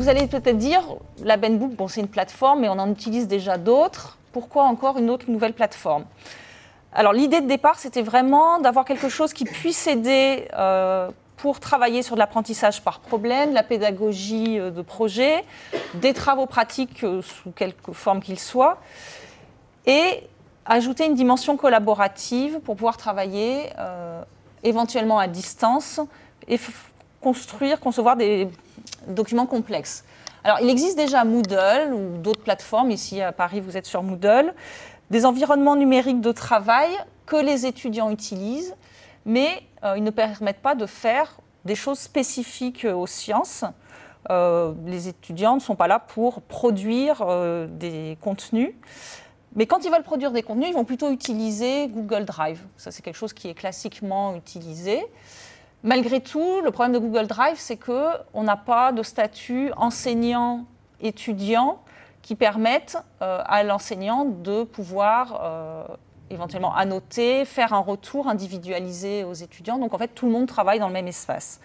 vous allez peut-être dire, la BenBook, bon, c'est une plateforme, mais on en utilise déjà d'autres. Pourquoi encore une autre nouvelle plateforme? Alors, l'idée de départ, c'était vraiment d'avoir quelque chose qui puisse aider pour travailler sur de l'apprentissage par problème, la pédagogie de projet, des travaux pratiques sous quelque forme qu'ils soient, et ajouter une dimension collaborative pour pouvoir travailler éventuellement à distance et concevoir des documents complexes. Alors, il existe déjà Moodle ou d'autres plateformes. Ici, à Paris, vous êtes sur Moodle. Des environnements numériques de travail que les étudiants utilisent, mais ils ne permettent pas de faire des choses spécifiques aux sciences. Les étudiants ne sont pas là pour produire des contenus. Mais quand ils veulent produire des contenus, ils vont plutôt utiliser Google Drive. Ça, c'est quelque chose qui est classiquement utilisé. Malgré tout, le problème de Google Drive, c'est qu'on n'a pas de statut enseignant-étudiant qui permettent à l'enseignant de pouvoir éventuellement annoter, faire un retour individualisé aux étudiants. Donc en fait, tout le monde travaille dans le même espace.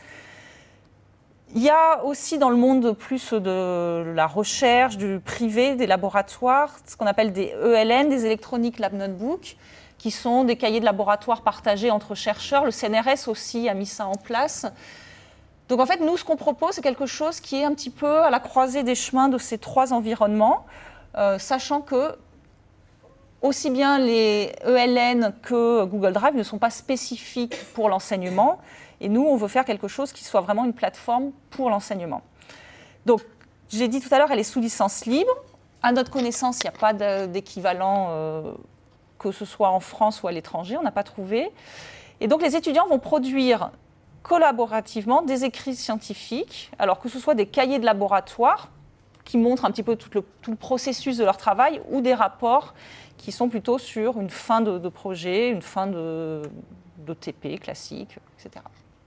Il y a aussi dans le monde plus de la recherche, du privé, des laboratoires, ce qu'on appelle des ELN, des Electronic Lab Notebook, qui sont des cahiers de laboratoire partagés entre chercheurs. Le CNRS aussi a mis ça en place. Donc en fait, nous, ce qu'on propose, c'est quelque chose qui est un petit peu à la croisée des chemins de ces trois environnements, sachant que aussi bien les ELN que Google Drive ne sont pas spécifiques pour l'enseignement. Et nous, on veut faire quelque chose qui soit vraiment une plateforme pour l'enseignement. Donc, j'ai dit tout à l'heure, elle est sous licence libre. À notre connaissance, il n'y a pas d'équivalent, que ce soit en France ou à l'étranger, on n'a pas trouvé. Et donc, les étudiants vont produire collaborativement des écrits scientifiques, alors que ce soit des cahiers de laboratoire qui montrent un petit peu tout le processus de leur travail, ou des rapports qui sont plutôt sur une fin de projet, une fin de TP classique, etc.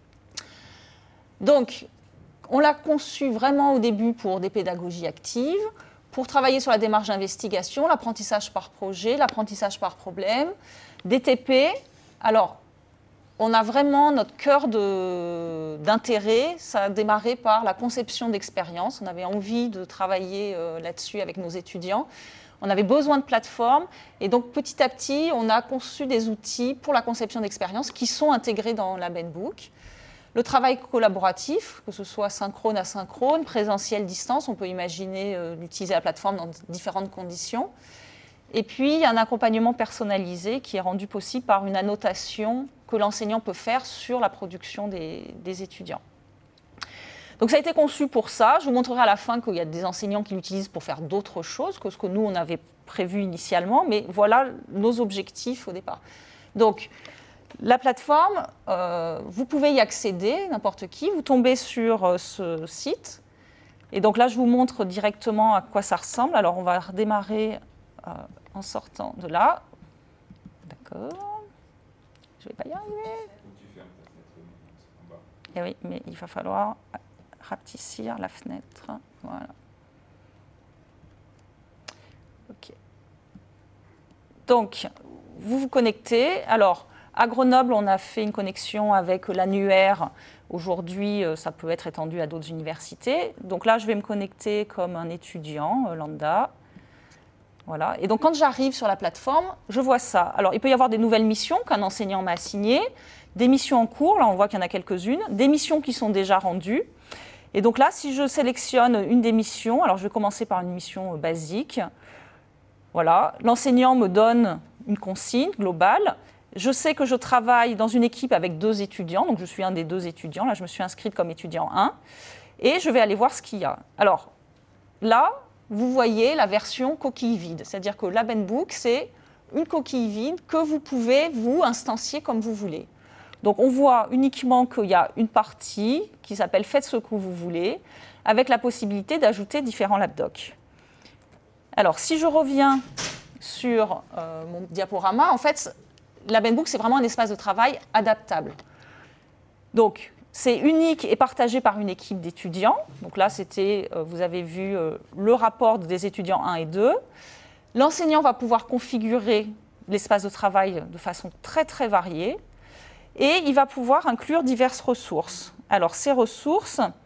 Donc, on l'a conçu vraiment au début pour des pédagogies actives, pour travailler sur la démarche d'investigation, l'apprentissage par projet, l'apprentissage par problème, des TP. Alors, on a vraiment notre cœur d'intérêt. Ça a démarré par la conception d'expériences. On avait envie de travailler là-dessus avec nos étudiants. On avait besoin de plateformes. Et donc, petit à petit, on a conçu des outils pour la conception d'expériences qui sont intégrés dans la BenBook. Le travail collaboratif, que ce soit synchrone, asynchrone, présentiel, distance, on peut imaginer d'utiliser la plateforme dans différentes conditions. Et puis, il y a un accompagnement personnalisé qui est rendu possible par une annotation que l'enseignant peut faire sur la production des étudiants. Donc, ça a été conçu pour ça. Je vous montrerai à la fin qu'il y a des enseignants qui l'utilisent pour faire d'autres choses que ce que nous, on avait prévu initialement. Mais voilà nos objectifs au départ. Donc, la plateforme, vous pouvez y accéder, n'importe qui. Vous tombez sur ce site. Et donc là, je vous montre directement à quoi ça ressemble. Alors, on va redémarrer en sortant de là. D'accord. Je ne vais pas y arriver. Et oui, mais il va falloir rapetissir la fenêtre. Voilà. OK. Donc, vous vous connectez. Alors, à Grenoble, on a fait une connexion avec l'annuaire. Aujourd'hui, ça peut être étendu à d'autres universités. Donc là, je vais me connecter comme un étudiant lambda. Voilà. Et donc, quand j'arrive sur la plateforme, je vois ça. Alors, il peut y avoir des nouvelles missions qu'un enseignant m'a assignées, des missions en cours, là, on voit qu'il y en a quelques-unes, des missions qui sont déjà rendues. Et donc là, si je sélectionne une des missions, alors je vais commencer par une mission basique. Voilà. L'enseignant me donne une consigne globale. Je sais que je travaille dans une équipe avec 2 étudiants, donc je suis un des 2 étudiants. Là, je me suis inscrite comme étudiant 1. Et je vais aller voir ce qu'il y a. Alors, là, vous voyez la version coquille vide. C'est-à-dire que la BenBook, c'est une coquille vide que vous pouvez, vous, instancier comme vous voulez. Donc, on voit uniquement qu'il y a une partie qui s'appelle « Faites ce que vous voulez », avec la possibilité d'ajouter différents labdocs. Alors, si je reviens sur mon diaporama, en fait, la BenBook, c'est vraiment un espace de travail adaptable. Donc, c'est unique et partagé par une équipe d'étudiants. Donc là, c'était, vous avez vu le rapport des étudiants 1 et 2. L'enseignant va pouvoir configurer l'espace de travail de façon très, très variée. Et il va pouvoir inclure diverses ressources. Alors, ces ressources,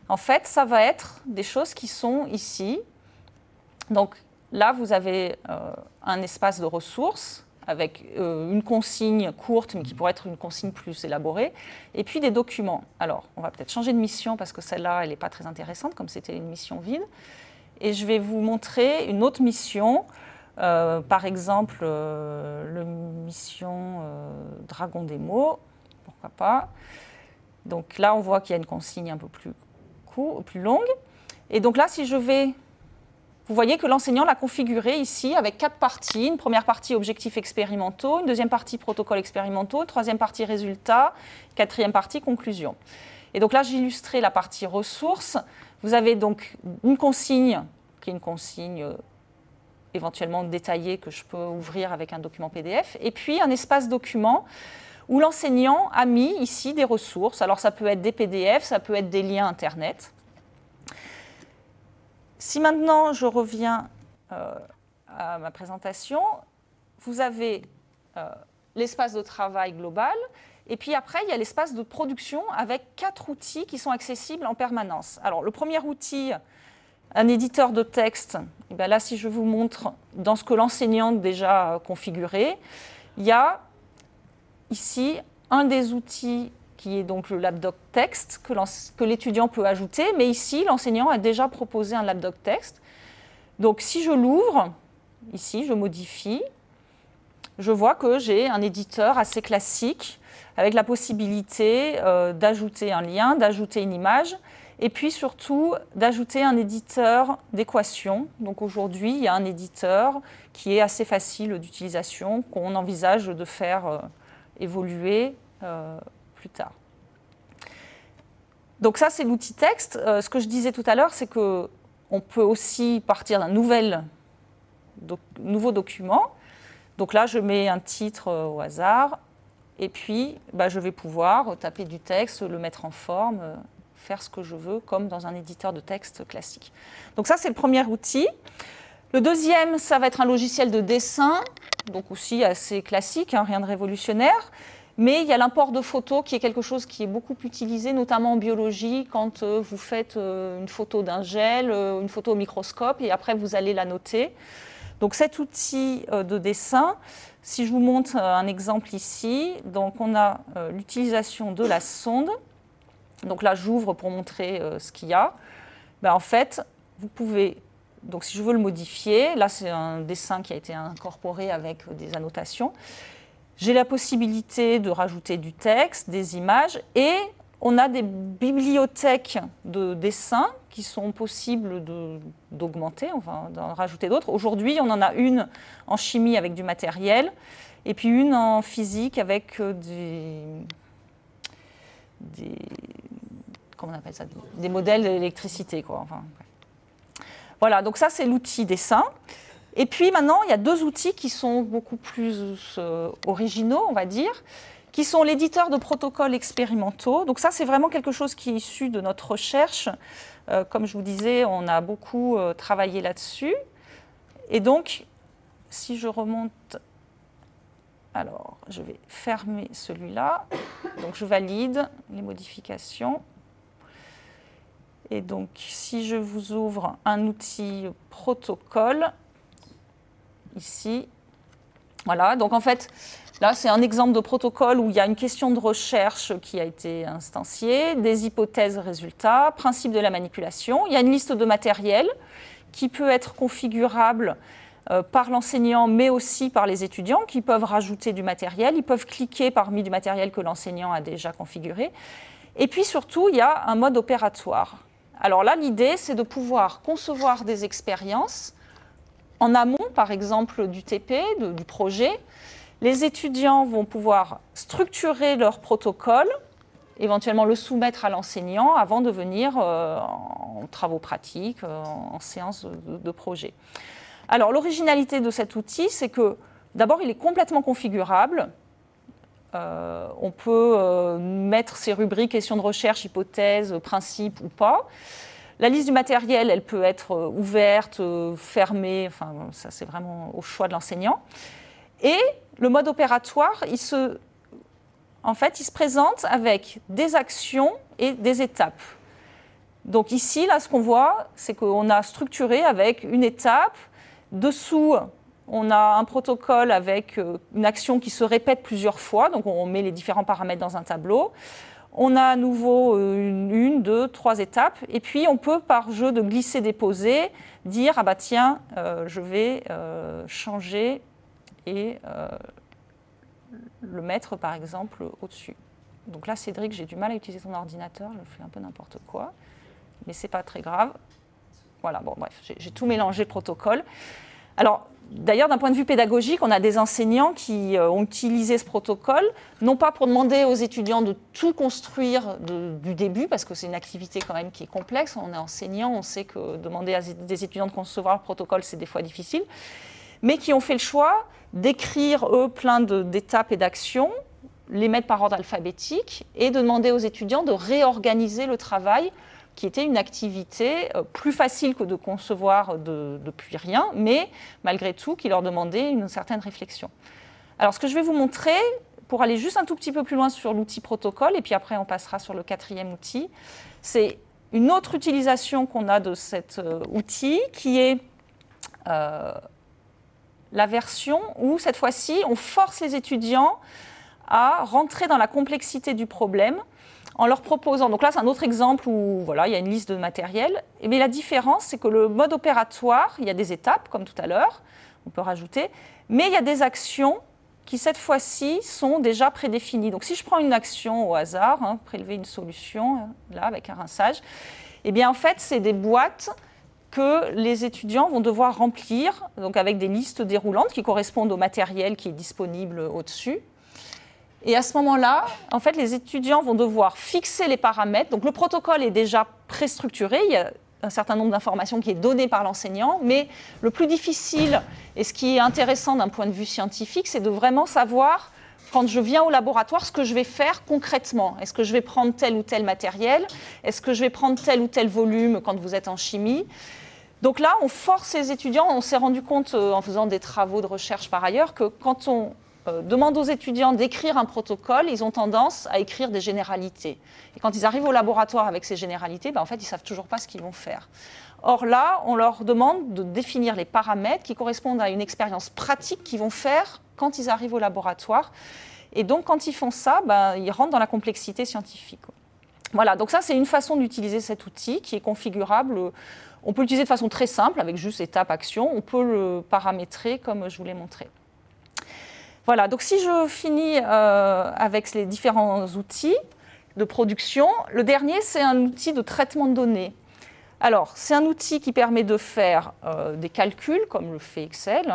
en fait, ça va être des choses qui sont ici. Donc là, vous avez un espace de ressources avec une consigne courte, mais qui pourrait être une consigne plus élaborée, et puis des documents. Alors, on va peut-être changer de mission, parce que celle-là, elle n'est pas très intéressante, comme c'était une mission vide. Et je vais vous montrer une autre mission, par exemple, la mission Dragon Démo, pourquoi pas. Donc là, on voit qu'il y a une consigne un peu plus longue. Et donc là, si je vais... Vous voyez que l'enseignant l'a configuré ici avec 4 parties. Une première partie objectifs expérimentaux, une deuxième partie protocoles expérimentaux, une troisième partie résultats, quatrième partie conclusion. Et donc là, j'ai illustré la partie ressources. Vous avez donc une consigne, qui est une consigne éventuellement détaillée que je peux ouvrir avec un document PDF, et puis un espace document où l'enseignant a mis ici des ressources. Alors ça peut être des PDF, ça peut être des liens Internet. Si maintenant je reviens à ma présentation, vous avez l'espace de travail global, et puis après il y a l'espace de production avec 4 outils qui sont accessibles en permanence. Alors le premier outil, un éditeur de texte, et bien là si je vous montre dans ce que l'enseignant a déjà configuré, il y a ici un des outils qui est donc le LabDoc texte que l'étudiant peut ajouter, mais ici, l'enseignant a déjà proposé un LabDoc texte. Donc, si je l'ouvre, ici, je modifie, je vois que j'ai un éditeur assez classique, avec la possibilité d'ajouter un lien, d'ajouter une image, et puis surtout d'ajouter un éditeur d'équation. Donc, aujourd'hui, il y a un éditeur qui est assez facile d'utilisation, qu'on envisage de faire évoluer plus tard. Donc ça, c'est l'outil texte. Ce que je disais tout à l'heure, c'est qu'on peut aussi partir d'un nouveau document. Donc là, je mets un titre au hasard, et puis je vais pouvoir taper du texte, le mettre en forme, faire ce que je veux, comme dans un éditeur de texte classique. Donc ça, c'est le premier outil. Le deuxième, ça va être un logiciel de dessin, donc aussi assez classique, rien de révolutionnaire. Mais il y a l'import de photos qui est quelque chose qui est beaucoup utilisé, notamment en biologie, quand vous faites une photo d'un gel, une photo au microscope, et après vous allez la noter. Donc cet outil de dessin, si je vous montre un exemple ici, donc on a l'utilisation de la sonde. Donc là, j'ouvre pour montrer ce qu'il y a. En fait, vous pouvez... Donc si je veux le modifier, là c'est un dessin qui a été incorporé avec des annotations. J'ai la possibilité de rajouter du texte, des images, et on a des bibliothèques de dessins qui sont possibles d'augmenter, enfin d'en rajouter d'autres. Aujourd'hui, on en a une en chimie avec du matériel, et puis une en physique avec comment on appelle ça, des modèles d'électricité, quoi. Enfin, voilà, donc ça c'est l'outil dessin. Et puis maintenant, il y a 2 outils qui sont beaucoup plus originaux, on va dire, qui sont l'éditeur de protocoles expérimentaux. Donc ça, c'est vraiment quelque chose qui est issu de notre recherche. Comme je vous disais, on a beaucoup travaillé là-dessus. Et donc, si je remonte... Alors, je vais fermer celui-là. Donc, je valide les modifications. Et donc, si je vous ouvre un outil protocole... Ici, voilà, donc en fait, là c'est un exemple de protocole où il y a une question de recherche qui a été instanciée, des hypothèses résultats, principe de la manipulation. Il y a une liste de matériel qui peut être configurable par l'enseignant, mais aussi par les étudiants qui peuvent rajouter du matériel. Ils peuvent cliquer parmi du matériel que l'enseignant a déjà configuré. Et puis surtout, il y a un mode opératoire. Alors là, l'idée, c'est de pouvoir concevoir des expériences en amont, par exemple, du TP, du projet. Les étudiants vont pouvoir structurer leur protocole, éventuellement le soumettre à l'enseignant avant de venir en travaux pratiques, en séance de projet. Alors, l'originalité de cet outil, c'est que, d'abord, il est complètement configurable. On peut mettre ces rubriques, questions de recherche, hypothèses, principes ou pas. La liste du matériel, elle peut être ouverte, fermée, enfin, ça c'est vraiment au choix de l'enseignant. Et le mode opératoire, il se présente avec des actions et des étapes. Donc ici, là, ce qu'on voit, c'est qu'on a structuré avec une étape. Dessous, on a un protocole avec une action qui se répète plusieurs fois. Donc on met les différents paramètres dans un tableau. On a à nouveau une, deux, trois étapes. Et puis on peut, par jeu de glisser-déposer, dire « Ah bah tiens, je vais changer et le mettre par exemple au-dessus ». Donc là, Cédric, j'ai du mal à utiliser ton ordinateur. Je fais un peu n'importe quoi. Mais ce n'est pas très grave. Voilà, bon, bref, j'ai tout mélangé le protocole. Alors, d'ailleurs, d'un point de vue pédagogique, on a des enseignants qui ont utilisé ce protocole, non pas pour demander aux étudiants de tout construire du début, parce que c'est une activité quand même qui est complexe. On est enseignant, on sait que demander à des étudiants de concevoir le protocole, c'est des fois difficile, mais qui ont fait le choix d'écrire, eux, plein d'étapes et d'actions, les mettre par ordre alphabétique, et de demander aux étudiants de réorganiser le travail, qui était une activité plus facile que de concevoir depuis rien, mais malgré tout, qui leur demandait une certaine réflexion. Alors, ce que je vais vous montrer, pour aller juste un tout petit peu plus loin sur l'outil protocole, et puis après on passera sur le quatrième outil, c'est une autre utilisation qu'on a de cet outil, qui est la version où, cette fois-ci, on force les étudiants à rentrer dans la complexité du problème, en leur proposant, donc là c'est un autre exemple où voilà, il y a une liste de matériel, mais la différence c'est que le mode opératoire, il y a des étapes comme tout à l'heure, on peut rajouter, mais il y a des actions qui cette fois-ci sont déjà prédéfinies. Donc si je prends une action au hasard, prélever une solution, là avec un rinçage, eh bien en fait c'est des boîtes que les étudiants vont devoir remplir, donc avec des listes déroulantes qui correspondent au matériel qui est disponible au-dessus. Et à ce moment-là, en fait, les étudiants vont devoir fixer les paramètres. Donc le protocole est déjà préstructuré, il y a un certain nombre d'informations qui est donné par l'enseignant, mais le plus difficile et ce qui est intéressant d'un point de vue scientifique, c'est de vraiment savoir, quand je viens au laboratoire, ce que je vais faire concrètement. Est-ce que je vais prendre tel ou tel matériel? Est-ce que je vais prendre tel ou tel volume quand vous êtes en chimie? Donc là, on force les étudiants, on s'est rendu compte en faisant des travaux de recherche par ailleurs, que quand on demande aux étudiants d'écrire un protocole, ils ont tendance à écrire des généralités. Et quand ils arrivent au laboratoire avec ces généralités, en fait, ils ne savent toujours pas ce qu'ils vont faire. Or là, on leur demande de définir les paramètres qui correspondent à une expérience pratique qu'ils vont faire quand ils arrivent au laboratoire. Et donc, quand ils font ça, ils rentrent dans la complexité scientifique. Voilà, donc ça, c'est une façon d'utiliser cet outil qui est configurable. On peut l'utiliser de façon très simple, avec juste étape, action. On peut le paramétrer comme je vous l'ai montré. Voilà, donc si je finis avec les différents outils de production, le dernier, c'est un outil de traitement de données. Alors, c'est un outil qui permet de faire des calculs, comme le fait Excel,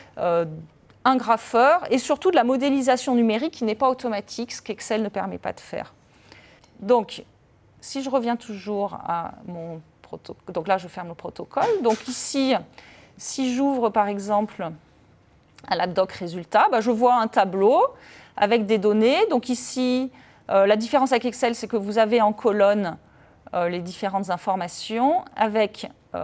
un grapheur, et surtout de la modélisation numérique qui n'est pas automatique, ce qu'Excel ne permet pas de faire. Donc, si je reviens toujours à mon protocole, donc là, je ferme le protocole. Donc ici, si j'ouvre par exemple à la doc résultat, je vois un tableau avec des données. Donc ici, la différence avec Excel, c'est que vous avez en colonne les différentes informations avec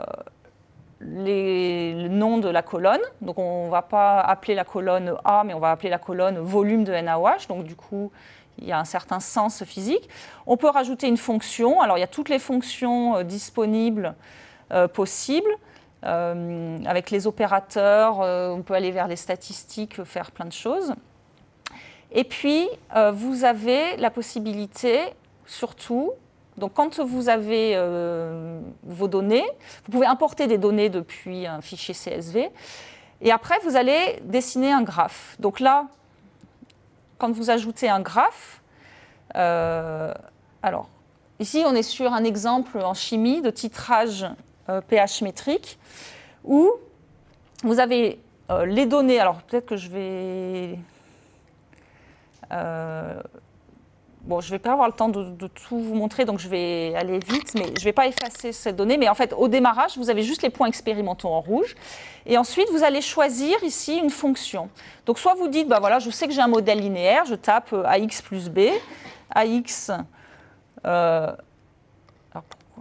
le nom de la colonne. Donc on ne va pas appeler la colonne A, mais on va appeler la colonne volume de NaOH. Donc du coup, il y a un certain sens physique. On peut rajouter une fonction. Alors il y a toutes les fonctions disponibles possibles. Avec les opérateurs, on peut aller vers les statistiques, faire plein de choses. Et puis, vous avez la possibilité, surtout, donc quand vous avez vos données, vous pouvez importer des données depuis un fichier CSV, et après, vous allez dessiner un graphe. Donc là, quand vous ajoutez un graphe, alors, ici, on est sur un exemple en chimie de titrage pH métrique, où vous avez les données. Alors peut-être que je vais... bon, je ne vais pas avoir le temps de tout vous montrer, donc je vais aller vite, mais je ne vais pas effacer cette donnée. Mais en fait, au démarrage, vous avez juste les points expérimentaux en rouge. Et ensuite, vous allez choisir ici une fonction. Donc soit vous dites, voilà, je sais que j'ai un modèle linéaire, je tape AX plus B, AX... alors pourquoi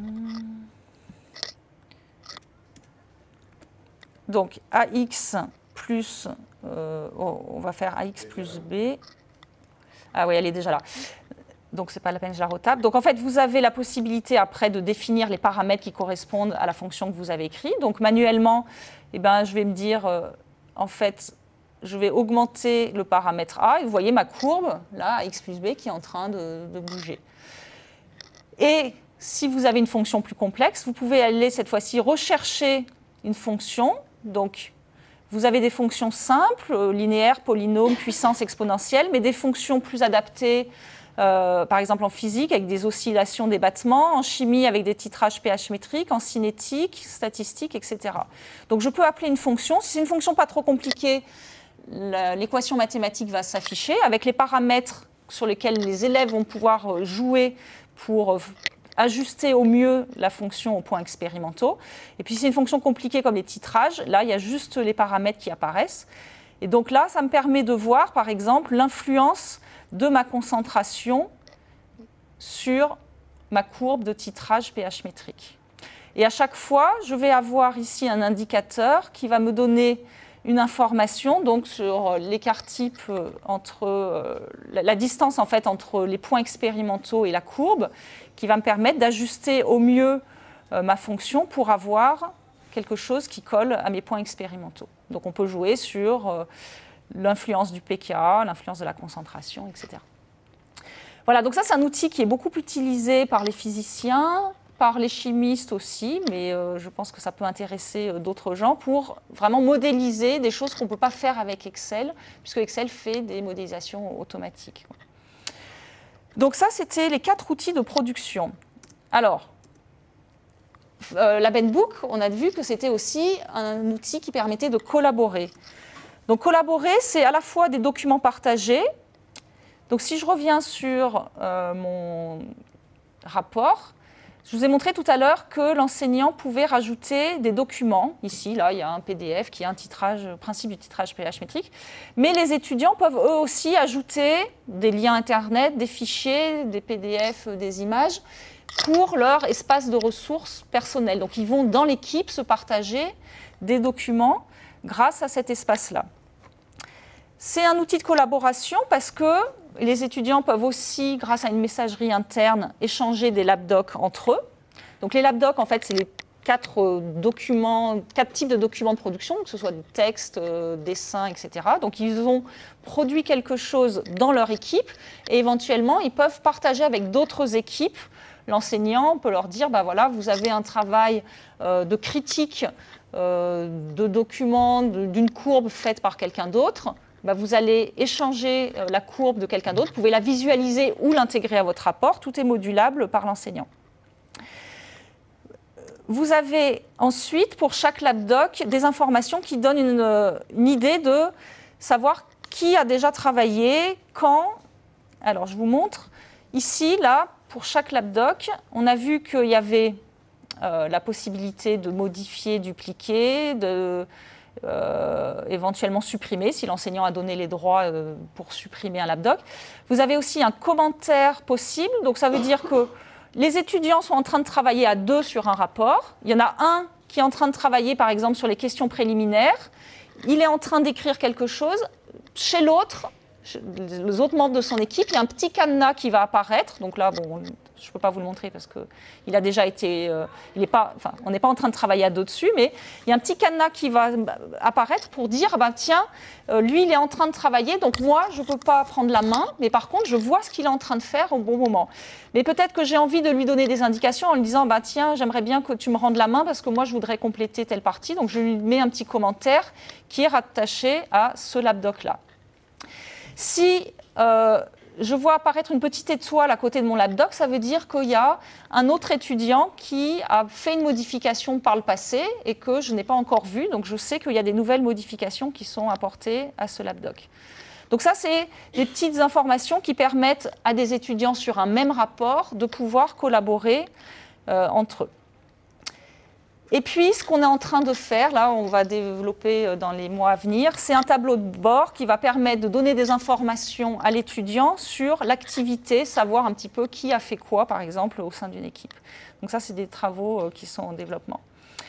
donc AX plus, on va faire AX plus B. Ah oui, elle est déjà là. Donc, ce n'est pas la peine que je la retape. Donc, en fait, vous avez la possibilité après de définir les paramètres qui correspondent à la fonction que vous avez écrite. Donc, manuellement, eh ben, je vais me dire, en fait, je vais augmenter le paramètre A. Et vous voyez ma courbe, là, x plus b, qui est en train de bouger. Et si vous avez une fonction plus complexe, vous pouvez aller cette fois-ci rechercher une fonction. Donc, vous avez des fonctions simples, linéaires, polynômes, puissance, exponentielle, mais des fonctions plus adaptées, par exemple en physique, avec des oscillations des battements, en chimie, avec des titrages pH métriques, en cinétique, statistique, etc. Donc, je peux appeler une fonction. Si c'est une fonction pas trop compliquée, l'équation mathématique va s'afficher avec les paramètres sur lesquels les élèves vont pouvoir jouer pour ajuster au mieux la fonction aux points expérimentaux. Et puis, si c'est une fonction compliquée comme les titrages, là, il y a juste les paramètres qui apparaissent. Et donc là, ça me permet de voir, par exemple, l'influence de ma concentration sur ma courbe de titrage pH métrique. Et à chaque fois, je vais avoir ici un indicateur qui va me donner une information donc, sur l'écart type entre la distance en fait, entre les points expérimentaux et la courbe, qui va me permettre d'ajuster au mieux ma fonction pour avoir quelque chose qui colle à mes points expérimentaux. Donc on peut jouer sur l'influence du pK, l'influence de la concentration, etc. Voilà, donc ça c'est un outil qui est beaucoup utilisé par les physiciens, par les chimistes aussi, mais je pense que ça peut intéresser d'autres gens pour vraiment modéliser des choses qu'on ne peut pas faire avec Excel, puisque Excel fait des modélisations automatiques. Donc ça, c'était les 4 outils de production. Alors, la Benbook, on a vu que c'était aussi un outil qui permettait de collaborer. Donc collaborer, c'est à la fois des documents partagés. Donc si je reviens sur mon rapport, je vous ai montré tout à l'heure que l'enseignant pouvait rajouter des documents. Ici, là, il y a un PDF qui est un titrage, principe du titrage pH métrique. Mais les étudiants peuvent eux aussi ajouter des liens Internet, des fichiers, des PDF, des images pour leur espace de ressources personnelles. Donc, ils vont dans l'équipe se partager des documents grâce à cet espace-là. C'est un outil de collaboration parce que les étudiants peuvent aussi, grâce à une messagerie interne, échanger des labdocs entre eux. Donc les labdocs, en fait, c'est les 4 types de documents de production, que ce soit du texte, dessin, etc. Donc ils ont produit quelque chose dans leur équipe et éventuellement, ils peuvent partager avec d'autres équipes. L'enseignant peut leur dire, ben voilà, vous avez un travail de critique de documents, d'une courbe faite par quelqu'un d'autre. Vous allez échanger la courbe de quelqu'un d'autre, vous pouvez la visualiser ou l'intégrer à votre rapport, tout est modulable par l'enseignant. Vous avez ensuite, pour chaque labdoc, des informations qui donnent une idée de savoir qui a déjà travaillé, quand. Alors, je vous montre. Ici, là, pour chaque labdoc, on a vu qu'il y avait la possibilité de modifier, dupliquer, éventuellement supprimer, si l'enseignant a donné les droits pour supprimer un labdoc. Vous avez aussi un commentaire possible, donc ça veut dire que les étudiants sont en train de travailler à 2 sur un rapport. Il y en a un qui est en train de travailler, par exemple, sur les questions préliminaires. Il est en train d'écrire quelque chose. Chez l'autre, les autres membres de son équipe, il y a un petit cadenas qui va apparaître. Donc là, bon, je ne peux pas vous le montrer parce qu'il a déjà été... on n'est pas en train de travailler à 2 dessus, mais il y a un petit cadenas qui va apparaître pour dire, tiens, lui, il est en train de travailler, donc moi, je ne peux pas prendre la main, mais par contre, je vois ce qu'il est en train de faire au bon moment. Mais peut-être que j'ai envie de lui donner des indications en lui disant, tiens, j'aimerais bien que tu me rendes la main parce que moi, je voudrais compléter telle partie. Donc, je lui mets un petit commentaire qui est rattaché à ce labdoc-là. Si je vois apparaître une petite étoile à côté de mon labdoc, ça veut dire qu'il y a un autre étudiant qui a fait une modification par le passé et que je n'ai pas encore vu. Donc je sais qu'il y a des nouvelles modifications qui sont apportées à ce labdoc. Donc ça, c'est des petites informations qui permettent à des étudiants sur un même rapport de pouvoir collaborer entre eux. Et puis, ce qu'on est en train de faire, là, on va développer dans les mois à venir, c'est un tableau de bord qui va permettre de donner des informations à l'étudiant sur l'activité, savoir un petit peu qui a fait quoi, par exemple, au sein d'une équipe. Donc ça, c'est des travaux qui sont en développement.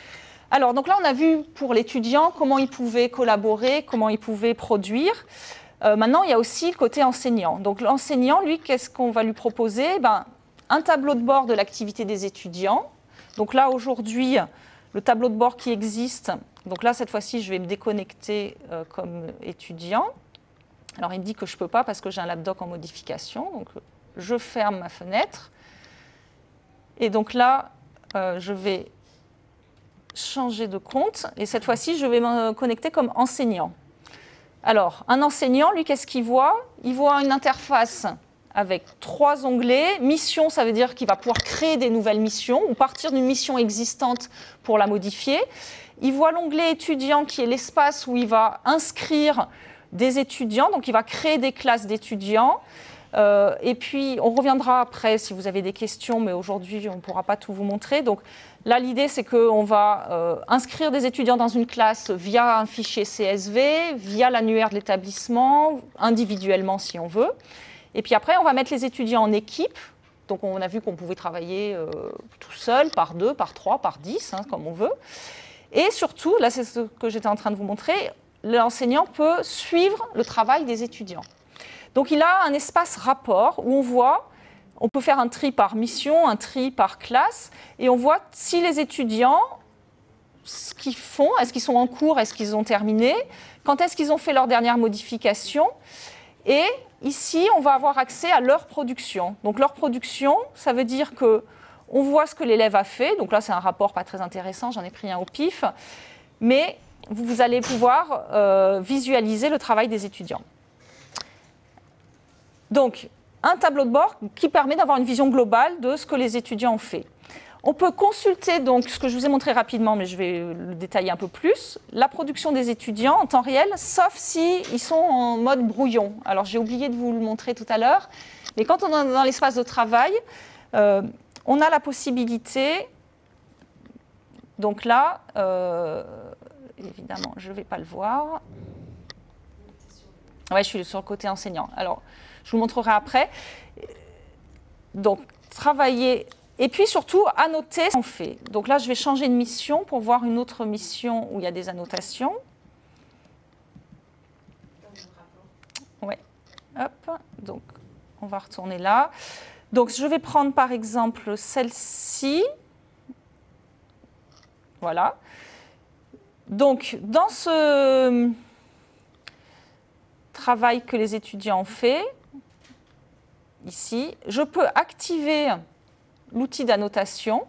Alors, donc là, on a vu pour l'étudiant comment il pouvait collaborer, comment il pouvait produire. Maintenant, il y a aussi le côté enseignant. Donc l'enseignant, lui, qu'est-ce qu'on va lui proposer? Un tableau de bord de l'activité des étudiants. Donc là, aujourd'hui, le tableau de bord qui existe, donc là, cette fois-ci, je vais me déconnecter comme étudiant. Alors, il me dit que je ne peux pas parce que j'ai un LabDoc en modification. Donc, je ferme ma fenêtre. Et donc là, je vais changer de compte. Et cette fois-ci, je vais me connecter comme enseignant. Alors, un enseignant, lui, qu'est-ce qu'il voit? Il voit une interface avec 3 onglets. Mission, ça veut dire qu'il va pouvoir créer des nouvelles missions ou partir d'une mission existante pour la modifier. Il voit l'onglet étudiant qui est l'espace où il va inscrire des étudiants. Donc, il va créer des classes d'étudiants. Et puis, on reviendra après si vous avez des questions, mais aujourd'hui, on ne pourra pas tout vous montrer. Donc, là, l'idée, c'est qu'on va inscrire des étudiants dans une classe via un fichier CSV, via l'annuaire de l'établissement, individuellement si on veut. Et puis après, on va mettre les étudiants en équipe. Donc, on a vu qu'on pouvait travailler tout seul, par 2, par 3, par 10, comme on veut. Et surtout, là, c'est ce que j'étais en train de vous montrer, l'enseignant peut suivre le travail des étudiants. Donc, il a un espace rapport où on voit, on peut faire un tri par mission, un tri par classe, et on voit si les étudiants, ce qu'ils font, est-ce qu'ils sont en cours, est-ce qu'ils ont terminé, quand est-ce qu'ils ont fait leur dernière modification. Et ici, on va avoir accès à leur production. Donc, leur production, ça veut dire qu'on voit ce que l'élève a fait. Donc là, c'est un rapport pas très intéressant, j'en ai pris un au pif. Mais vous allez pouvoir visualiser le travail des étudiants. Donc, un tableau de bord qui permet d'avoir une vision globale de ce que les étudiants ont fait. On peut consulter donc ce que je vous ai montré rapidement, mais je vais le détailler un peu plus, la production des étudiants en temps réel, sauf s'ils sont en mode brouillon. Alors, j'ai oublié de vous le montrer tout à l'heure, mais quand on est dans l'espace de travail, on a la possibilité, donc là, évidemment, je ne vais pas le voir. Oui, je suis sur le côté enseignant. Alors, je vous montrerai après. Donc, travailler et puis surtout annoter ce qu'on fait. Donc là, je vais changer de mission pour voir une autre mission où il y a des annotations. Oui, hop. Donc, on va retourner là. Donc, je vais prendre par exemple celle-ci. Voilà. Donc, dans ce travail que les étudiants ont fait, ici, je peux activer l'outil d'annotation.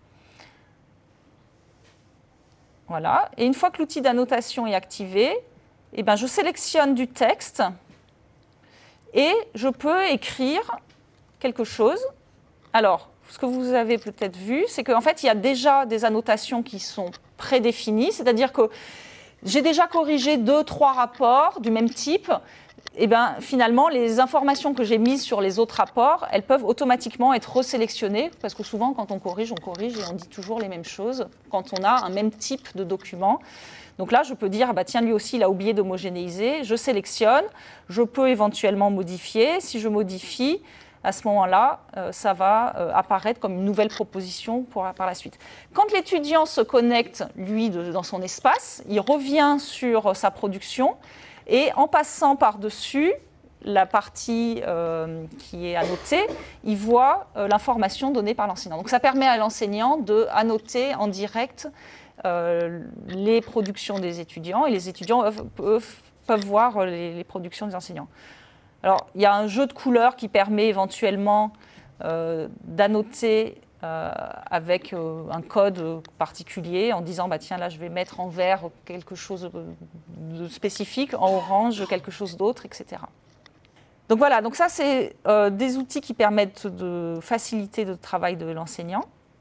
Voilà. Et une fois que l'outil d'annotation est activé, eh ben, je sélectionne du texte et je peux écrire quelque chose. Alors, ce que vous avez peut-être vu, c'est qu'en fait, il y a déjà des annotations qui sont prédéfinies, c'est-à-dire que j'ai déjà corrigé 2-3 rapports du même type. Et bien, finalement, les informations que j'ai mises sur les autres rapports, elles peuvent automatiquement être resélectionnées, parce que souvent, quand on corrige et on dit toujours les mêmes choses quand on a un même type de document. Donc là, je peux dire, bah, tiens, lui aussi, il a oublié d'homogénéiser. Je sélectionne, je peux éventuellement modifier. Si je modifie, à ce moment-là, ça va apparaître comme une nouvelle proposition par la suite. Quand l'étudiant se connecte, lui, dans son espace, il revient sur sa production et en passant par-dessus la partie qui est annotée, il voit l'information donnée par l'enseignant. Donc ça permet à l'enseignant d'annoter en direct les productions des étudiants et les étudiants peuvent voir les productions des enseignants. Alors, il y a un jeu de couleurs qui permet éventuellement d'annoter avec un code particulier en disant bah, tiens, là, je vais mettre en vert quelque chose de spécifique, en orange quelque chose d'autre, etc. Donc voilà, donc ça, c'est des outils qui permettent de faciliter le travail de l'enseignant.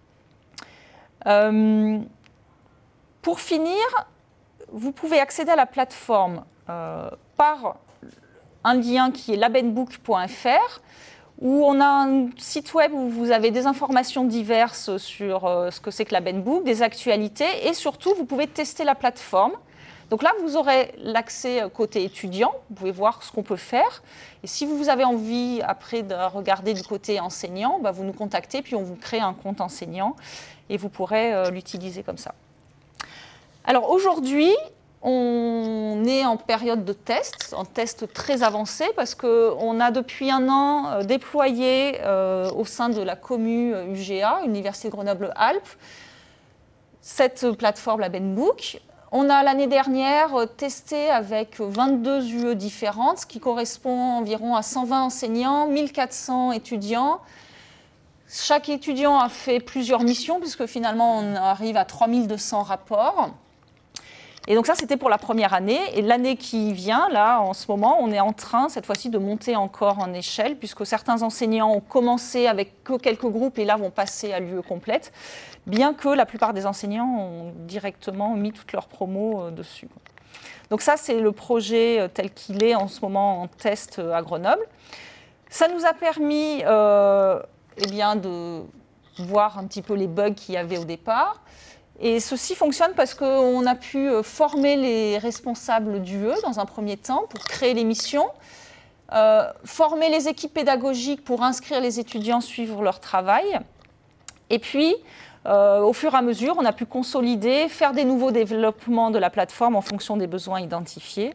Pour finir, vous pouvez accéder à la plateforme par un lien qui est labenbook.fr où on a un site web où vous avez des informations diverses sur ce que c'est que l'Abenbook, des actualités et surtout, vous pouvez tester la plateforme. Donc là, vous aurez l'accès côté étudiant, vous pouvez voir ce qu'on peut faire. Et si vous avez envie après de regarder du côté enseignant, bah, vous nous contactez puis on vous crée un compte enseignant et vous pourrez l'utiliser comme ça. Alors aujourd'hui, On est en période de test, en test très avancé, parce qu'on a depuis un an déployé au sein de la commu UGA, Université de Grenoble-Alpes, cette plateforme, la BenBook. On a l'année dernière testé avec 22 UE différentes, ce qui correspond environ à 120 enseignants, 1400 étudiants. Chaque étudiant a fait plusieurs missions, puisque finalement on arrive à 3200 rapports. Et donc ça, c'était pour la première année. Et l'année qui vient, là, en ce moment, on est en train, cette fois-ci, de monter encore en échelle, puisque certains enseignants ont commencé avec que quelques groupes et là vont passer à l'UE complète, bien que la plupart des enseignants ont directement mis toutes leurs promos dessus. Donc ça, c'est le projet tel qu'il est en ce moment en test à Grenoble. Ça nous a permis eh bien, de voir un petit peu les bugs qu'il y avait au départ. Et ceci fonctionne parce qu'on a pu former les responsables d'UE dans un premier temps pour créer les missions, former les équipes pédagogiques pour inscrire les étudiants, suivre leur travail. Et puis, au fur et à mesure, on a pu consolider, faire des nouveaux développements de la plateforme en fonction des besoins identifiés.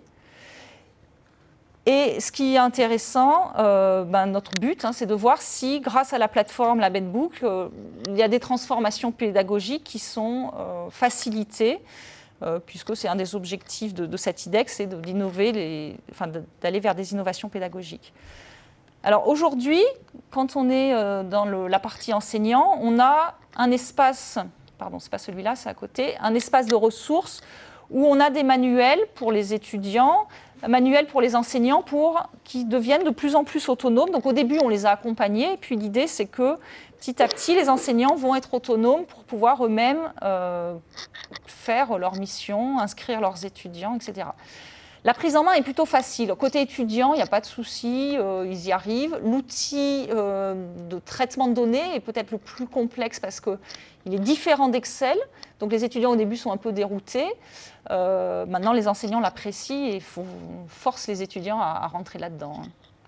Et ce qui est intéressant, notre but, c'est de voir si, grâce à la plateforme, la BenBook, il y a des transformations pédagogiques qui sont facilitées, puisque c'est un des objectifs de cette IDEX, c'est d'aller vers des innovations pédagogiques. Alors aujourd'hui, quand on est dans la partie enseignant, on a un espace, pardon, c'est pas celui-là, c'est à côté, un espace de ressources où on a des manuels pour les étudiants, manuels pour les enseignants pour qu'ils deviennent de plus en plus autonomes. Donc au début, on les a accompagnés, et puis l'idée, c'est que petit à petit, les enseignants vont être autonomes pour pouvoir eux-mêmes faire leur mission, inscrire leurs étudiants, etc. La prise en main est plutôt facile. Côté étudiant, il n'y a pas de souci, ils y arrivent. L'outil de traitement de données est peut-être le plus complexe parce qu'il est différent d'Excel. Donc les étudiants au début sont un peu déroutés. Maintenant, les enseignants l'apprécient et forcent les étudiants à rentrer là-dedans.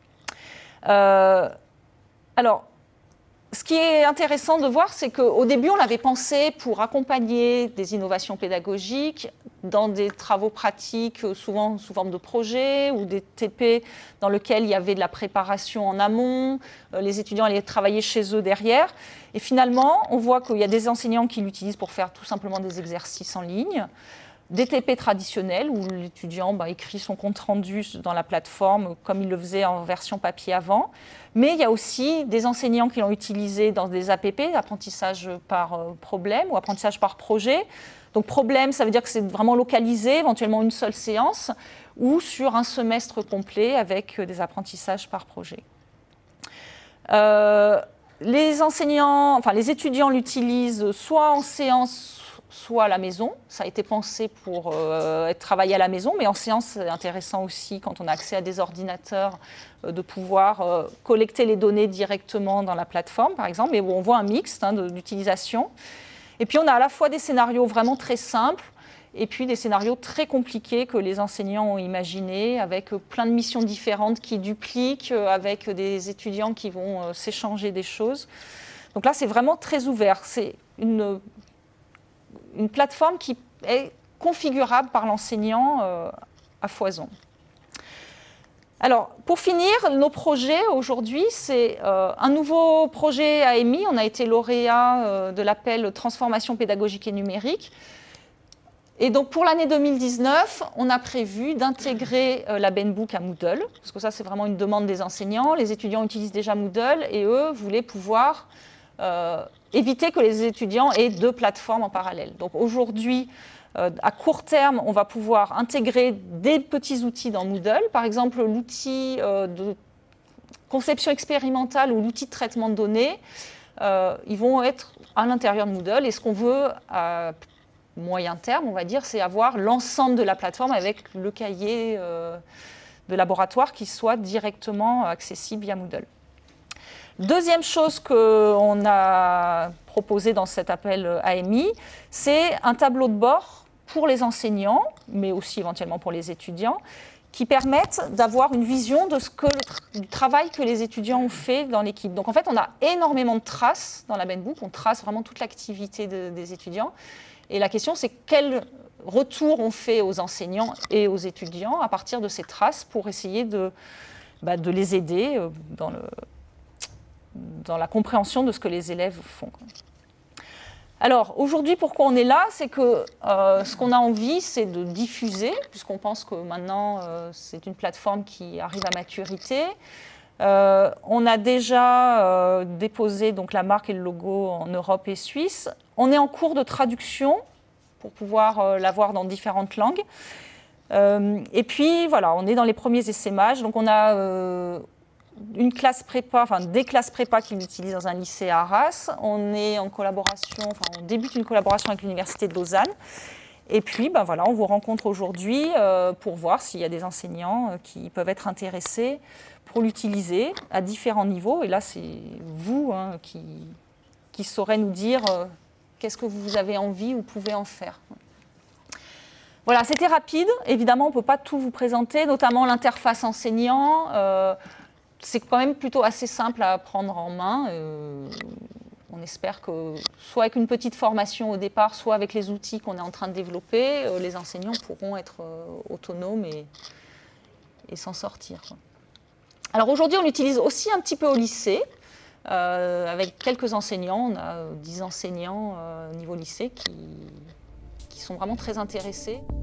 Alors, ce qui est intéressant de voir, c'est qu'au début, on l'avait pensé pour accompagner des innovations pédagogiques dans des travaux pratiques, souvent sous forme de projets ou des TP dans lesquels il y avait de la préparation en amont. Les étudiants allaient travailler chez eux derrière. Et finalement, on voit qu'il y a des enseignants qui l'utilisent pour faire tout simplement des exercices en ligne. Des TP traditionnels où l'étudiant écrit son compte-rendu dans la plateforme comme il le faisait en version papier avant. Mais il y a aussi des enseignants qui l'ont utilisé dans des APP, apprentissage par problème ou apprentissage par projet. Donc problème, ça veut dire que c'est vraiment localisé, éventuellement une seule séance, ou sur un semestre complet avec des apprentissages par projet. Les étudiants l'utilisent soit en séance, soit à la maison. Ça a été pensé pour être travaillé à la maison, mais en séance, c'est intéressant aussi, quand on a accès à des ordinateurs, de pouvoir collecter les données directement dans la plateforme, par exemple. Mais on voit un mixte d'utilisation. Et puis, on a à la fois des scénarios vraiment très simples, et puis des scénarios très compliqués que les enseignants ont imaginés, avec plein de missions différentes qui dupliquent, avec des étudiants qui vont s'échanger des choses. Donc là, c'est vraiment très ouvert. C'est une plateforme qui est configurable par l'enseignant à foison. Alors, pour finir, nos projets aujourd'hui, c'est un nouveau projet AMI. On a été lauréat de l'appel Transformation pédagogique et numérique. Et donc, pour l'année 2019, on a prévu d'intégrer la BenBook à Moodle, parce que ça, c'est vraiment une demande des enseignants. Les étudiants utilisent déjà Moodle et eux voulaient pouvoir éviter que les étudiants aient deux plateformes en parallèle. Donc aujourd'hui, à court terme, on va pouvoir intégrer des petits outils dans Moodle. Par exemple, l'outil de conception expérimentale ou l'outil de traitement de données, ils vont être à l'intérieur de Moodle. Et ce qu'on veut à moyen terme, on va dire, c'est avoir l'ensemble de la plateforme avec le cahier de laboratoire qui soit directement accessible via Moodle. Deuxième chose qu'on a proposé dans cet appel AMI, c'est un tableau de bord pour les enseignants, mais aussi éventuellement pour les étudiants, qui permettent d'avoir une vision de du travail que les étudiants ont fait dans l'équipe. Donc en fait, on a énormément de traces dans la BenBook, on trace vraiment toute l'activité des étudiants. Et la question, c'est quel retour on fait aux enseignants et aux étudiants à partir de ces traces pour essayer de les aider dans la compréhension de ce que les élèves font. Alors aujourd'hui, pourquoi on est là, c'est que ce qu'on a envie, c'est de diffuser, puisqu'on pense que maintenant c'est une plateforme qui arrive à maturité. On a déjà déposé donc, la marque et le logo en Europe et Suisse. On est en cours de traduction pour pouvoir l'avoir dans différentes langues. Et puis voilà, on est dans les premiers essaimages. Donc on a une classe prépa, enfin des classes prépa qui l'utilisent dans un lycée à Arras. On est en collaboration, enfin on débute une collaboration avec l'Université de Lausanne. Et puis ben voilà, on vous rencontre aujourd'hui pour voir s'il y a des enseignants qui peuvent être intéressés pour l'utiliser à différents niveaux. Et là, c'est vous qui saurez nous dire qu'est-ce que vous avez envie ou pouvez en faire. Voilà, c'était rapide. Évidemment, on ne peut pas tout vous présenter, notamment l'interface enseignant. C'est quand même plutôt assez simple à prendre en main. On espère que, soit avec une petite formation au départ, soit avec les outils qu'on est en train de développer, les enseignants pourront être autonomes et s'en sortir. Alors aujourd'hui, on l'utilise aussi un petit peu au lycée, avec quelques enseignants. On a 10 enseignants au niveau lycée qui sont vraiment très intéressés.